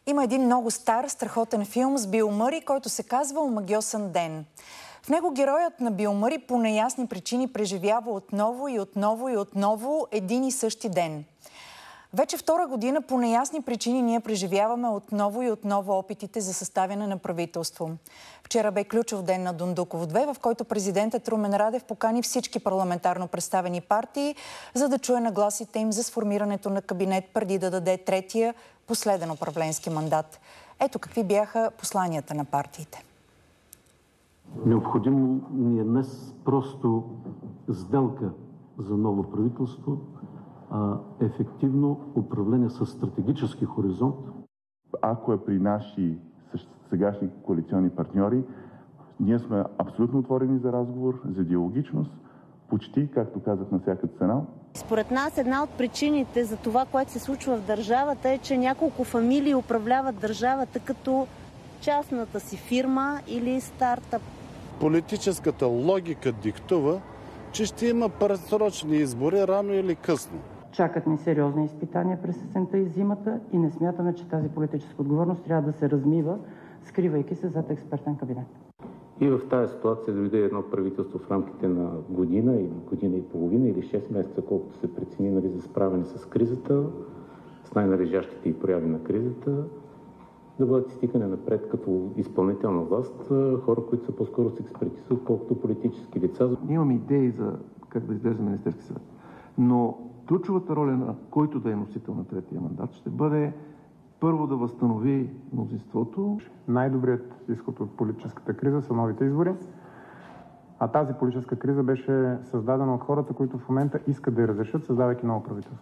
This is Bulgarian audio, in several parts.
Има един много стар, страхотен филм с Бил Мъри, който се казва "Омагьосан ден". В него героят на Бил Мъри по неясни причини преживява отново и отново и отново един и същи ден. Вече втора година по неясни причини ние преживяваме отново и отново опитите за съставяне на правителство. Вчера бе ключов ден на Дондуков 2, в който президентът Румен Радев покани всички парламентарно представени партии, за да чуе нагласите им за сформирането на кабинет преди да даде третия, последен управленски мандат. Ето какви бяха посланията на партиите. Необходимо ни е днес просто сделка за ново правителство, ефективно управление с стратегически хоризонт. Ако е при наши сегашни коалиционни партньори, ние сме абсолютно отворени за разговор, за диалогичност, почти, както казах, на всяка цена. Според нас една от причините за това, което се случва в държавата е, че няколко фамилии управляват държавата като частната си фирма или стартъп. Политическата логика диктува, че ще има предсрочни избори рано или късно. Чакат ни сериозни изпитания през есента и зимата и не смятаме, че тази политическа отговорност трябва да се размива, скривайки се зад експертен кабинет. И в тази ситуация дойде едно правителство в рамките на година или година и половина или 6 месеца, колкото се прецени за справяне с кризата, с най-належащите и прояви на кризата, да бъдат изтикани напред като изпълнителна власт хора, които са по-скоро с експертиза, отколкото политически лица. Имаме идеи за как да изглежда Министерски съвет, но ключовата роля на който да е носител на третия мандат ще бъде първо да възстанови мнозинството. Най-добрият изход от политическата криза са новите избори, а тази политическа криза беше създадена от хората, които в момента искат да я разрешат, създавайки ново правителство.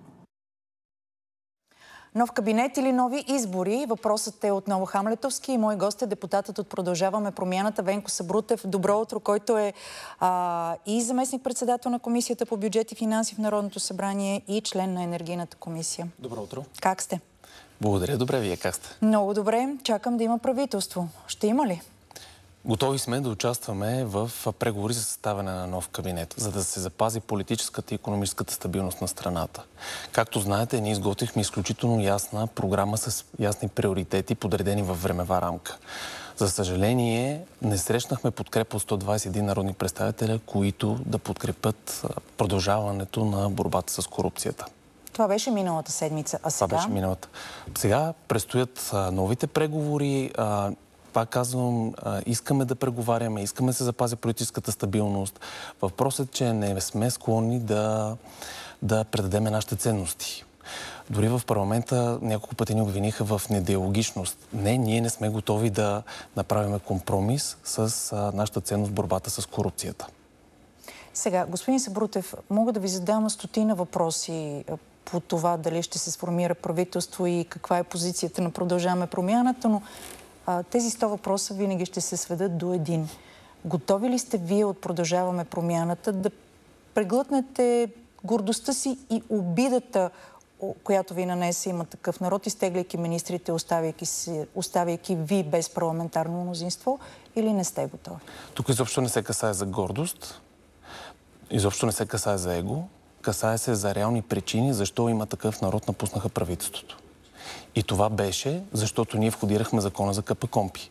Нов кабинет или нови избори? Въпросът е отново хамлетовски и мой гост е депутатът от Продължаваме промяната Венко Сабрутев. Добро утро, който е и заместник-председател на Комисията по бюджет и финанси в Народното събрание и член на Енергийната комисия. Добро утро. Как сте? Благодаря. Добре, вие как сте? Много добре. Чакам да има правителство. Ще има ли? Готови сме да участваме в преговори за съставяне на нов кабинет, за да се запази политическата и икономическата стабилност на страната. Както знаете, ние изготвихме изключително ясна програма с ясни приоритети, подредени във времева рамка. За съжаление, не срещнахме подкрепа от 121 народни представителя, които да подкрепят продължаването на борбата с корупцията. Това беше миналата седмица, а сега? Това беше миналата. Сега предстоят новите преговори. Пак казвам, искаме да преговаряме, искаме да се запази политическата стабилност. Въпросът е, че не сме склонни да предадеме нашите ценности. Дори в парламента няколко пъти ни обвиниха в недиалогичност. Не, ние не сме готови да направим компромис с нашата ценност в борбата с корупцията. Сега, господин Сабрутев, мога да ви задам стотина въпроси по това дали ще се сформира правителство и каква е позицията на Продължаваме промяната, но тези 100 въпроса винаги ще се сведат до един. Готови ли сте вие от Продължаваме промяната да преглътнете гордостта си и обидата, която ви нанесе Има такъв народ, изтегляйки министрите, оставяйки ви без парламентарно мнозинство, или не сте готови? Тук изобщо не се касае за гордост, изобщо не се касае за его, касае се за реални причини, защо Има такъв народ напуснаха правителството. И това беше, защото ние входирахме закона за КПКОНПИ.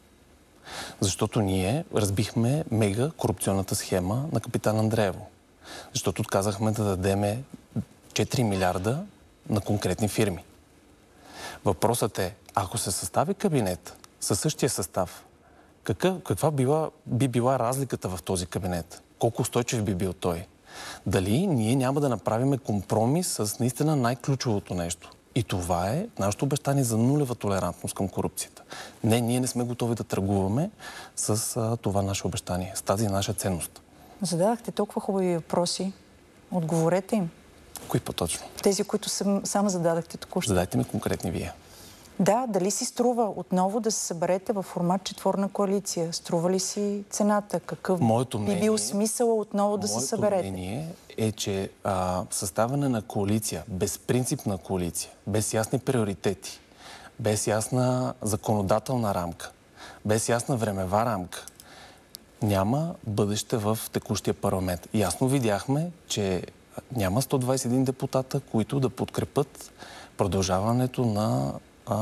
Защото ние разбихме мега корупционната схема на Капитан Андреево. Защото отказахме да дадеме 4 милиарда на конкретни фирми. Въпросът е, ако се състави кабинет със същия състав, каква би била разликата в този кабинет? Колко устойчив би бил той? Дали ние няма да направим компромис с наистина най-ключовото нещо? И това е нашето обещание за нулева толерантност към корупцията. Не, ние не сме готови да търгуваме с това наше обещание, с тази наша ценност. Зададахте толкова хубави въпроси. Отговорете им. Кои по-точно? Тези, които само зададахте току-що. Задайте ми конкретни вие. Да, дали си струва отново да се съберете в формат четворна коалиция? Струва ли си цената? Какъв би бил смисъл отново да се съберете? Моето мнение е, че съставяне на коалиция, безпринципна коалиция, без ясни приоритети, без ясна законодателна рамка, без ясна времева рамка, няма бъдеще в текущия парламент. Ясно видяхме, че няма 121 депутата, които да подкрепят продължаването на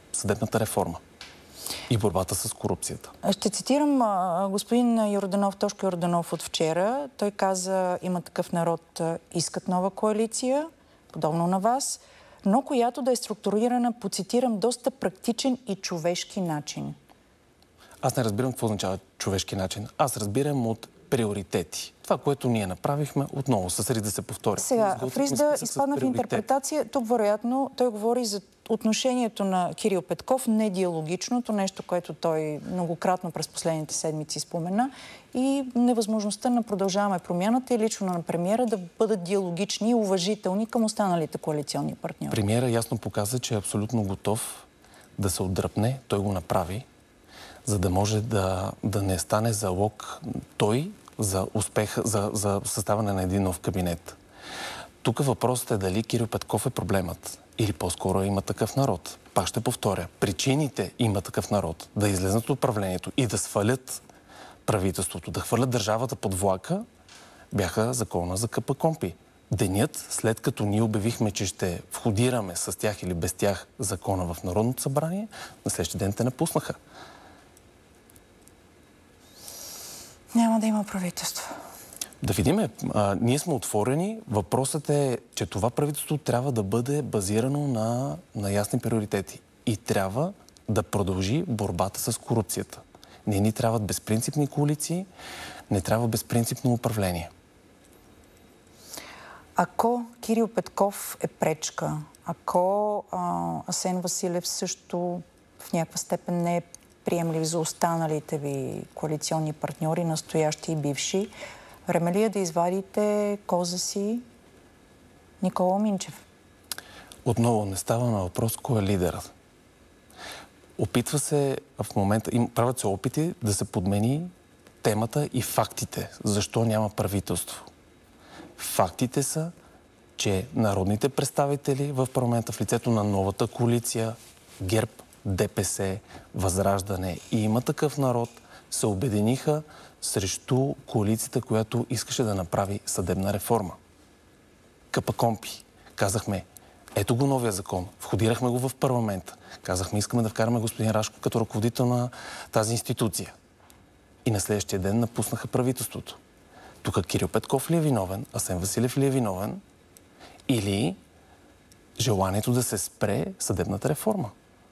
съдебната реформа и борбата с корупцията. Ще цитирам господин Йорданов, Тошко Йорданов от вчера. Той каза, Има такъв народ искат нова коалиция, подобно на вас, но която да е структурирана по, цитирам, доста практичен и човешки начин. Аз не разбирам какво означава човешки начин. Аз разбирам от приоритети. Това, което ние направихме, отново с риск да се повтори. Сега, в риск да изпадна в интерпретация, тук вероятно той говори за отношението на Кирил Петков, недиалогичното, нещо, което той многократно през последните седмици спомена, и невъзможността на Продължаваме промяната и лично на премиера да бъдат диалогични и уважителни към останалите коалиционни партньори. Премиера ясно показа, че е абсолютно готов да се отдръпне. Той го направи, за да може да не стане залог той за успеха, за съставане на един нов кабинет. Тук въпросът е дали Кирил Петков е проблемът или по-скоро Има такъв народ. Пак ще повторя. Причините Има такъв народ да излезнат от управлението и да свалят правителството, да хвърлят държавата под влака, бяха закона за КПКОНПИ. Денят, след като ние обявихме, че ще входираме с тях или без тях закона в Народното събрание, на следващия ден те напуснаха. Няма да има правителство. Да видиме. Ние сме отворени. Въпросът е, че това правителство трябва да бъде базирано на ясни приоритети. И трябва да продължи борбата с корупцията. Не ни трябват безпринципни коалиции, не трябва безпринципно управление. Ако Кирил Петков е пречка, ако Асен Василев също в някаква степен не е приемлив за останалите ви коалиционни партньори, настоящи и бивши, време ли е да извадите коза си Никола Минчев? Отново не става на въпрос кой е лидерът. Опитва се в момента, правят се опити да се подмени темата и фактите. Защо няма правителство? Фактите са, че народните представители в парламента в лицето на новата коалиция, ГЕРБ, ДПС, Възраждане и Има такъв народ, се обединиха срещу коалицията, която искаше да направи съдебна реформа. КПКОНПИ. Казахме, ето го новия закон. Входирахме го в парламента. Казахме, искаме да вкараме господин Рашков като ръководител на тази институция. И на следващия ден напуснаха правителството. Тук Кирил Петков ли е виновен, Асен Василев ли е виновен, или желанието да се спре съдебната реформа?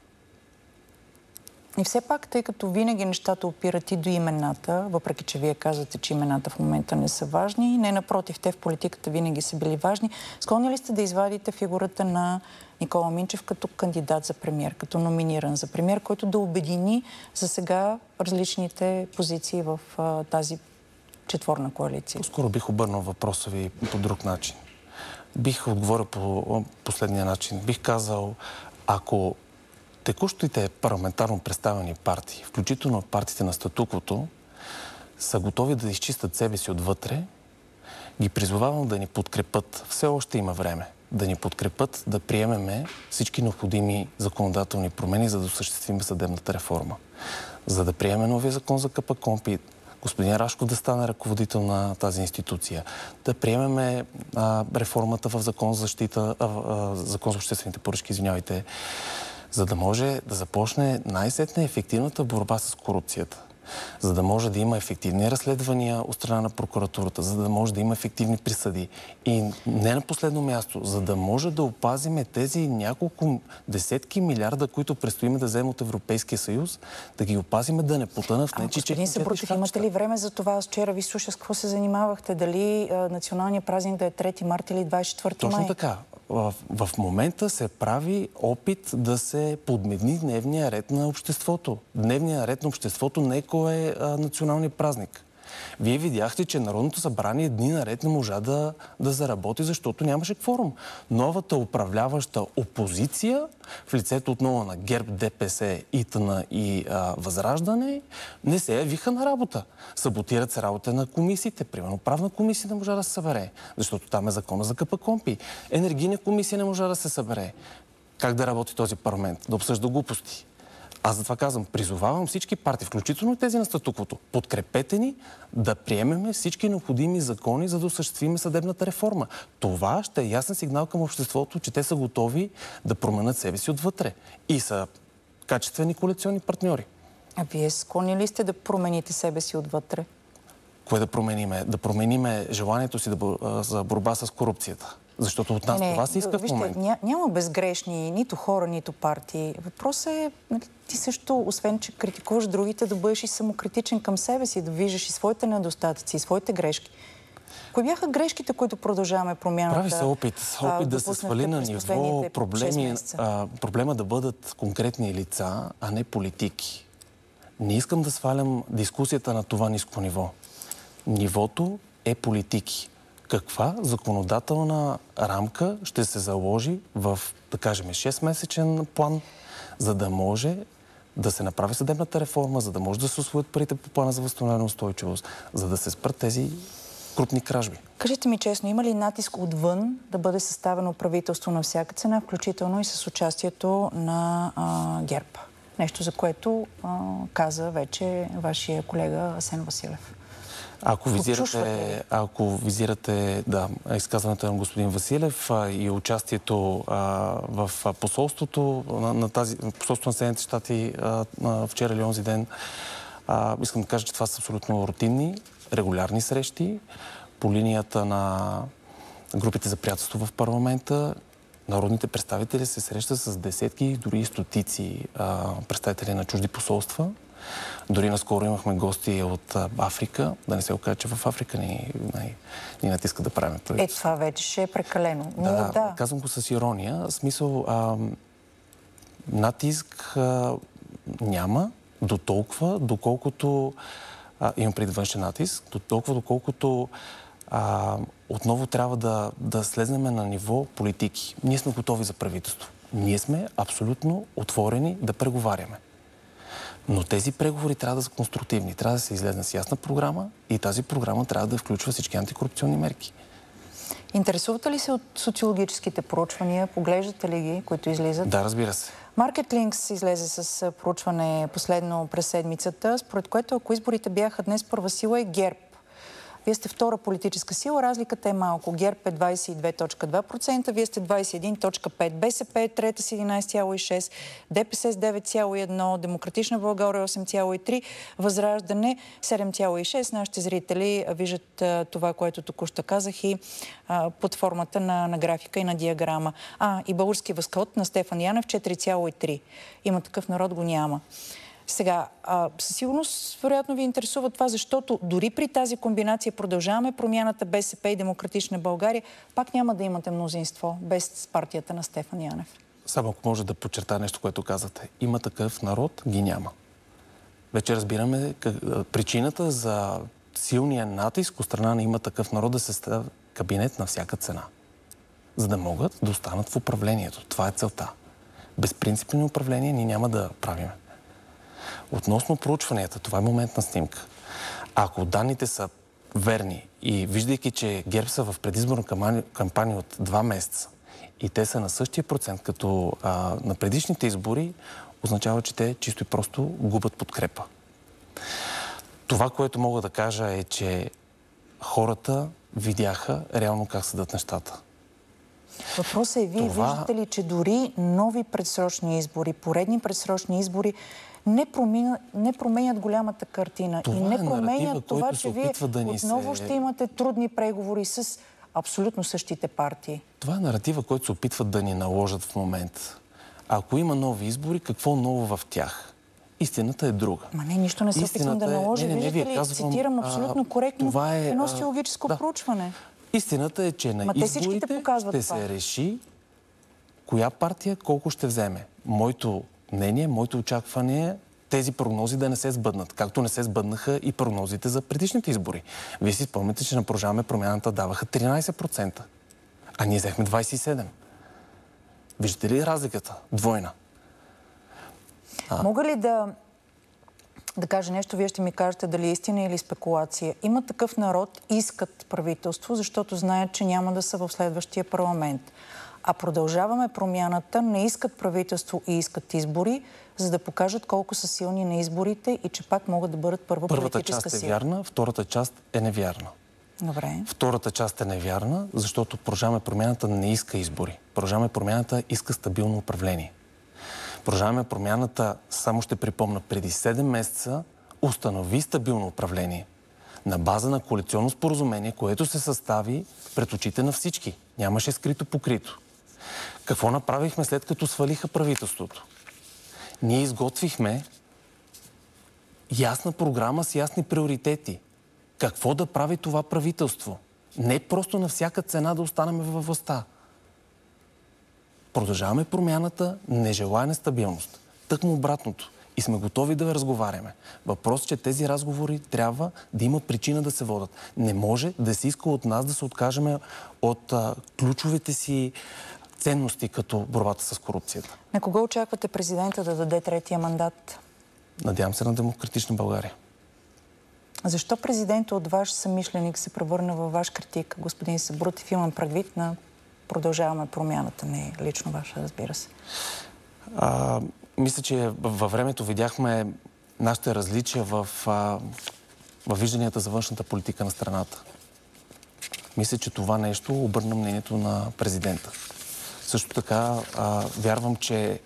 И все пак, тъй като винаги нещата опират и до имената, въпреки че вие казвате, че имената в момента не са важни, не напротив, те в политиката винаги са били важни, склонни ли сте да извадите фигурата на Никола Минчев като кандидат за премиер, като номиниран за премиер, който да обедини за сега различните позиции в тази четворна коалиция? Скоро бих обърнал въпроса ви по друг начин. Бих отговорил по последния начин. Бих казал, ако текущите парламентарно представени партии, включително партиите на статуквото, са готови да изчистят себе си отвътре, ги призовавам да ни подкрепят. Все още има време. Да ни подкрепят да приемеме всички необходими законодателни промени, за да осъществим съдебната реформа. За да приемем новия закон за КПКОНПИ, господин Рашков да стане ръководител на тази институция, да приемеме реформата в закон за защита, закон за обществените поръчки, извинявайте, за да може да започне най-сетне ефективната борба с корупцията. За да може да има ефективни разследвания от страна на прокуратурата, за да може да има ефективни присъди. И не на последно място, за да може да опазиме тези няколко десетки милиарда, които предстоиме да вземем от Европейския съюз, да ги опазиме да не потънат в нечи. Господин Сабрутев, имате ли време за това? Аз вчера ви слушах с какво се занимавахте. Дали националният празник да е 3 марта или 24 май? Точно така. В момента се прави опит да се подмени дневния ред на обществото. Дневният ред на обществото не е националния празник. Вие видяхте, че Народното събрание дни наред не можа да заработи, защото нямаше кворум. Новата управляваща опозиция, в лицето отново на ГЕРБ, ДПС, ИТН и Възраждане, не се явиха на работа. Саботират се работа на комисиите. Примерно правна комисия не можа да се събере, защото там е закона за КПКОНПИ. Енергийна комисия не можа да се събере. Как да работи този парламент? Да обсъжда глупости. Аз затова казвам, призовавам всички партии, включително и тези на статуквото, подкрепете ни да приемеме всички необходими закони, за да осъществим съдебната реформа. Това ще е ясен сигнал към обществото, че те са готови да променят себе си отвътре. И са качествени коалиционни партньори. А вие склонни ли сте да промените себе си отвътре? Кое да промениме? Да промениме желанието си за борба с корупцията. Защото от нас това се иска в момента. Няма безгрешни нито хора, нито партии. Въпросът е, ти също, освен че критикуваш другите, да бъдеш и самокритичен към себе си, да виждаш и своите недостатъци, и своите грешки. Кои бяха грешките, които продължаваме промяната? Прави се опит да се свали на ниво проблема да бъдат конкретни лица, а не политики. Не искам да свалям дискусията на това ниско ниво. Нивото е политики. Каква законодателна рамка ще се заложи в, да кажем, 6-месечен план, за да може да се направи съдебната реформа, за да може да се усвоят парите по плана за възстановена устойчивост, за да се спрат тези крупни кражби. Кажете ми честно, има ли натиск отвън да бъде съставено правителство на всяка цена, включително и с участието на ГЕРБ? Нещо, за което каза вече вашия колега Асен Василев. Ако визирате изказването на господин Василев и участието в посолството посолството на Съединените щати вчера или онзи ден, искам да кажа, че това са абсолютно рутинни, регулярни срещи по линията на групите за приятелство в парламента. Народните представители се срещат с десетки, дори и стотици представители на чужди посолства. Дори наскоро имахме гости от Африка. Да не се окаже, че в Африка ни натиска да правим правителство. Това вече ще е прекалено. Да, казвам го с ирония. В смисъл, натиск няма до толкова, доколкото имам преди външен натиск, до толкова, доколкото отново трябва да слезнем на ниво политики. Ние сме готови за правителство. Ние сме абсолютно отворени да преговаряме. Но тези преговори трябва да са конструктивни. Трябва да се излезе с ясна програма и тази програма трябва да включва всички антикорупционни мерки. Интересувате ли се от социологическите проучвания? Поглеждате ли ги, които излизат? Да, разбира се. Marketlink излезе с проучване последно през седмицата, според което ако изборите бяха днес, първа сила е ГЕРБ. Вие сте втора политическа сила, разликата е малко. ГЕРБ е 22.2%, вие сте 21.5%. БСП е трета с 11.6%, ДПС с 9.1%, Демократична България 8.3%, Възраждане 7.6%. Нашите зрители виждат това, което току-що казах и под формата на графика и на диаграма. И Български възход на Стефан Янев 4.3%. Има Такъв народ, го няма. Сега, със сигурност, вероятно ви интересува това, защото дори при тази комбинация Продължаваме промяната, БСП и Демократична България, пак няма да имате мнозинство без партията на Стефан Янев. Само ако може да подчертая нещо, което казвате. Има Такъв народ, ги няма. Вече разбираме причината за силния натиск от страна на Има Такъв народ да се съставя кабинет на всяка цена. За да могат да останат в управлението. Това е целта. Безпринципни управления ние няма да правим. Относно проучванията, това е моментна снимка. Ако данните са верни и виждайки, че ГЕРБ са в предизборна кампания от 2 месеца и те са на същия процент като на предишните избори, означава, че те чисто и просто губят подкрепа. Това, което мога да кажа е, че хората видяха реално как седат нещата. Въпросът е, вие виждате ли, че дори нови предсрочни избори, поредни предсрочни избори не променят голямата картина и не променят това, че вие отново ще имате трудни преговори с абсолютно същите партии. Това е наратива, който се опитват да ни наложат в момента. Ако има нови избори, какво ново в тях? Истината е друга. Нищо не се опитвам да наложа. Виждате ли, цитирам абсолютно коректно едно социологическо проучване. Истината е, че на изборите ще се реши коя партия колко ще вземе. Моето мнение, моето очакване е тези прогнози да не се сбъднат, както не се сбъднаха и прогнозите за предишните избори. Вие си спомняте, че на Продължаваме промяната даваха 13%, а ние взехме 27%. Виждате ли разликата? Двойна. Мога ли да кажа нещо, вие ще ми кажете дали е истина или спекулация. Има Такъв народ, искат правителство, защото знаят, че няма да са в следващия парламент. А Продължаваме промяната, не искат правителство и искат избори, за да покажат колко са силни на изборите и че пак могат да бъдат първа политическа сила. Първата част е вярна, втората част е невярна. Добре. Втората част е невярна, защото Продължаваме промяната не иска избори. Продължаваме промяната иска стабилно управление. Продължаваме промяната, само ще припомня, преди 7 месеца установи стабилно управление на база на коалиционно споразумение, което се състави пред очите на всички. Нямаше скрито покрито. Какво направихме след като свалиха правителството? Ние изготвихме ясна програма с ясни приоритети. Какво да прави това правителство? Не просто на всяка цена да останем във властта. Продължаваме промяната, не желая нестабилност. Тъкмо обратното. И сме готови да разговаряме. Въпрос е, че тези разговори трябва да има причина да се водят. Не може да се иска от нас да се откажем от ключовите си ценности, като борбата с корупцията. На кого очаквате президента да даде третия мандат? Надявам се на Демократична България. Защо президентът от ваш съмишленик се превърна във ваш критик, господин Сабрутев? Имам предвид на Продължаваме промяната, не лично ваша, разбира се. Мисля, че във времето видяхме нашите различия в вижданията за външната политика на страната. Мисля, че това нещо обърна мнението на президента. Също така вярвам, че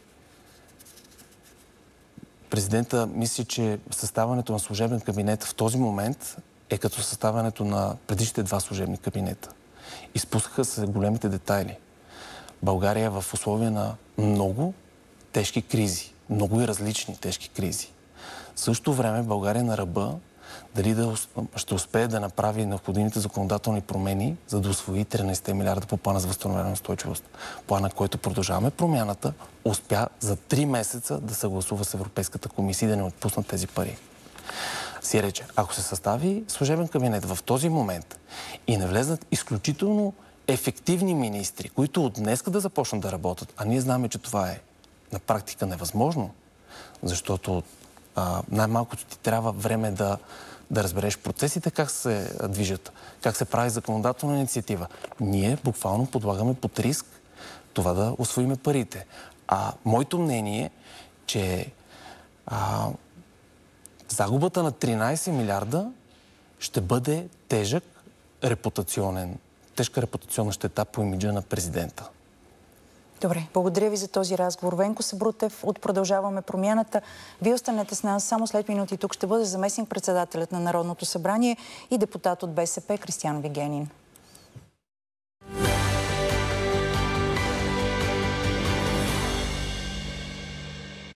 президента мисли, че съставането на служебен кабинет в този момент е като съставането на предишните 2 служебни кабинета. Изпускаха се големите детайли. България е в условия на много тежки кризи. Много и различни тежки кризи. В същото време България е на ръба дали ще успее да направи необходимите законодателни промени, за да усвои 13 милиарда по плана за възстановяване на устойчивост. Плана, който Продължаваме промяната, успя за 3 месеца да съгласува с Европейската комисия и да не отпуснат тези пари. Си рече, ако се състави служебен кабинет в този момент и не влезнат изключително ефективни министри, които от днеска да започнат да работят, а ние знаем, че това е на практика невъзможно, защото най-малкото ти трябва време да разбереш процесите, как се движат, как се прави законодателна инициатива. Ние буквално подлагаме под риск това да усвоиме парите. Моето мнение е, че загубата на 13 милиарда ще бъде тежка репутационна щета по имиджа на президента. Добре, благодаря ви за този разговор. Венко Сабрутев от Продължаваме промяната. Вие останете с нас само след минути. Тук ще бъде заместник-председателят на Народното събрание и депутат от БСП Кристиан Вигенин.